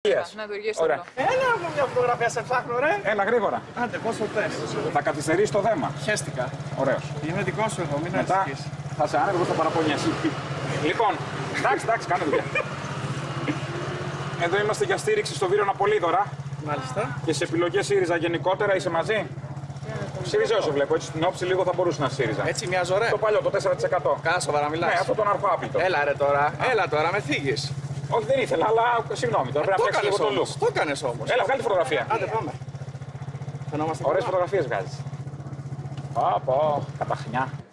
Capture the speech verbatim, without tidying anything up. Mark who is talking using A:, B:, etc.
A: Τουρκίας.
B: Ναι, Τουρκίας.
A: Ωραία.
C: Έλα μου μια φωτογραφία, σε ψάχνω, ρε.
A: Έλα γρήγορα.
C: Άντε, πόσο θες.
A: Θα καθυστερήσει το δέμα.
C: Χαίστηκα.
A: Ωραίος.
C: Είναι δικό σου εδώ, μην
A: Μετά
C: ανησυχείς.
A: θα σε άνεργο στα παραπονιά. Λοιπόν, εντάξει, εντάξει, κάνε δουλειά. Εδώ είμαστε για στήριξη στο Βύρωνα Πολύδωρα
C: Μάλιστα.
A: και σε επιλογές ΣΥΡΙΖΑ γενικότερα. Είσαι μαζί? ΣΥΡΙΖΑ όσο βλέπω, έτσι στην όψη λίγο θα μπορούσε να ΣΥΡΙΖΑ.
C: Έτσι μοιάζω, ρε.
A: Το παλιό, το τέσσερα τοις εκατό.
C: Κάνα σοβαρά μιλάς.
A: Ναι, αυτό τον αρφάπιτο.
C: Έλα ρε τώρα, έλα τώρα, με θίγεις.
A: Όχι, δεν ήθελα, αλλά συγγνώμη, τώρα πρέπει
C: Το
A: να παίξει λίγο
C: έκανες
A: το
C: όμως,
A: look.
C: το έκανες όμως.
A: Έλα, βγάλει φωτογραφία.
C: Άντε πάμε. Φαινόμαστε
A: Ωραίες
C: καλά.
A: φωτογραφίες βγάζεις. Πω, πω, καταχνιά.